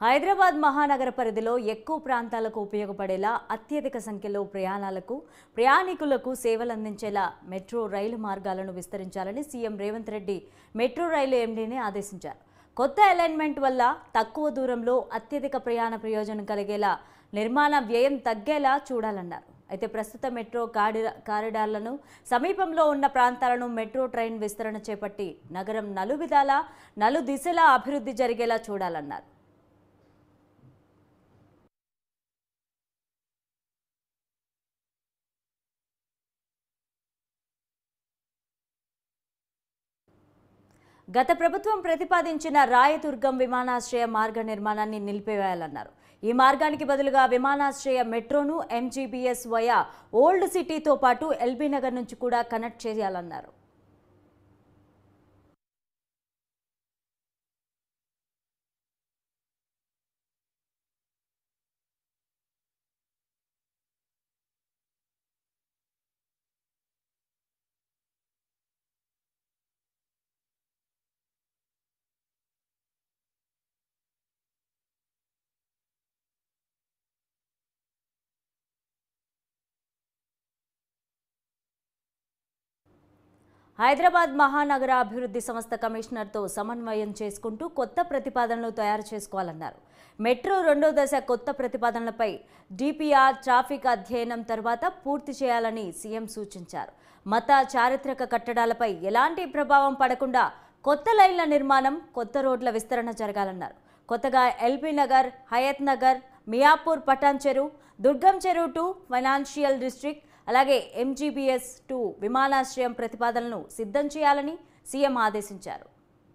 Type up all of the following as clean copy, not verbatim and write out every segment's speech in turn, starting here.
హైదరాబాద్ మహానగర పరిధిలో ఎక్కువ ప్రాంతాలకు ఉపయోగపడేలా అత్యధిక సంఖ్యలో ప్రయాణికులకు సేవలు అందించేలా మెట్రో రైలు మార్గాలను విస్తరించాలని CM Revanth Reddy metro rail ఎండీని ఆదేశించారు. కొత్త అలైన్మెంట్ వల్ల తక్కువ దూరంలో అత్యధిక ప్రయాణ ప్రయోజనం కలిగేలా నిర్మాణ వ్యయం తగ్గేలా చూడాలన్నారు. అయితే ప్రస్తుత మెట్రో కారిడార్లను సమీపంలో ఉన్న ప్రాంతాలను మెట్రో ట్రైన్ విస్తరణ చేపట్టి నగరం నలుదిశలా అభివృద్ధి జరిగేలా చూడాలన్నారు. గత ప్రభుత్వం ప్రతిపాదించిన రాయదుర్గం విమానాశ్రయ మార్గ నిర్మాణాన్ని నిలిపివేయాలన్నారు. ఈ మార్గానికి బదులుగా విమానాశ్రయ మెట్రోను ఎంజీబీఎస్ వయా ఓల్డ్ సిటీతో పాటు ఎల్బీ నగర్ నుంచి కూడా కనెక్ట్ చేయాలన్నారు. హైదరాబాద్ మహానగర అభివృద్ధి సంస్థ కమిషనర్తో సమన్వయం చేసుకుంటూ కొత్త ప్రతిపాదనలు తయారు చేసుకోవాలన్నారు. మెట్రో రెండో దశ కొత్త ప్రతిపాదనలపై డిపిఆర్ ట్రాఫిక్ అధ్యయనం తర్వాత పూర్తి చేయాలని సీఎం సూచించారు. మత చారిత్రక కట్టడాలపై ఎలాంటి ప్రభావం పడకుండా కొత్త లైన్ల నిర్మాణం, కొత్త రోడ్ల విస్తరణ జరగాలన్నారు. కొత్తగా ఎల్బీ నగర్, హయత్ నగర్, మియాపూర్ పటాన్ చెరు, దుర్గం చెరువు 2 ఫైనాన్షియల్ డిస్ట్రిక్ట్ అలాగే ఎంజీబీఎస్ 2 విమానాశ్రయం ప్రతిపాదనలను సిద్ధం చేయాలని సీఎం ఆదేశించారు.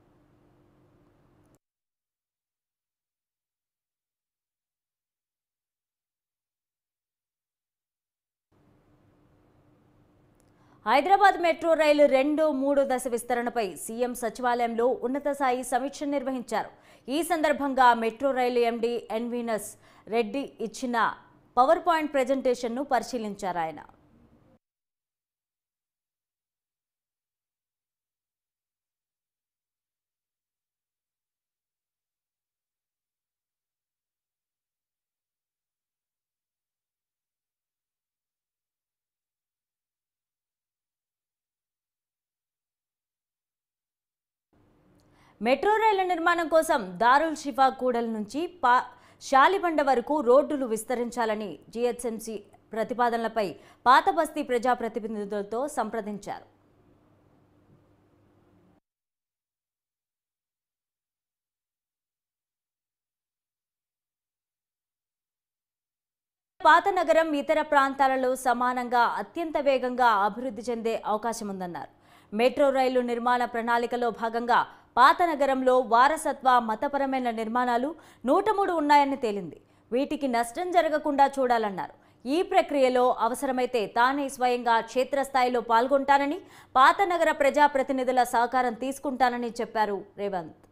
హైదరాబాద్ మెట్రో రైలు 2, 3 దశ విస్తరణపై సీఎం సచివాలయంలో ఉన్నత స్థాయి సమీక్ష నిర్వహించారు. ఈ సందర్భంగా metro rail MD NVS Reddy ఇచ్చిన పవర్ పాయింట్ ప్రెజెంటేషన్ను పరిశీలించారు. ఆయన మెట్రో రైళ్ల నిర్మాణం కోసం దారుల్ షిఫా కూడల నుంచి శాలిబండ వరకు రోడ్డులు విస్తరించాలని జీహెచ్ఎంసీ ప్రతిపాదనలపై పాత బస్తీ ప్రజాప్రతినిధులతో సంప్రదించారు. పాత నగరం ఇతర ప్రాంతాలలో సమానంగా అత్యంత వేగంగా అభివృద్ధి చెందే అవకాశం ఉందన్నారు. మెట్రో రైలు నిర్మాణ ప్రణాళికలో భాగంగా పాత నగరంలో వారసత్వ, మతపరమైన నిర్మాణాలు 103 ఉన్నాయని తేలింది. వీటికి నష్టం జరగకుండా చూడాలన్నారు. ఈ ప్రక్రియలో అవసరమైతే తానే స్వయంగా క్షేత్రస్థాయిలో పాల్గొంటానని, పాత నగర ప్రజాప్రతినిధుల సహకారం తీసుకుంటానని చెప్పారు రేవంత్.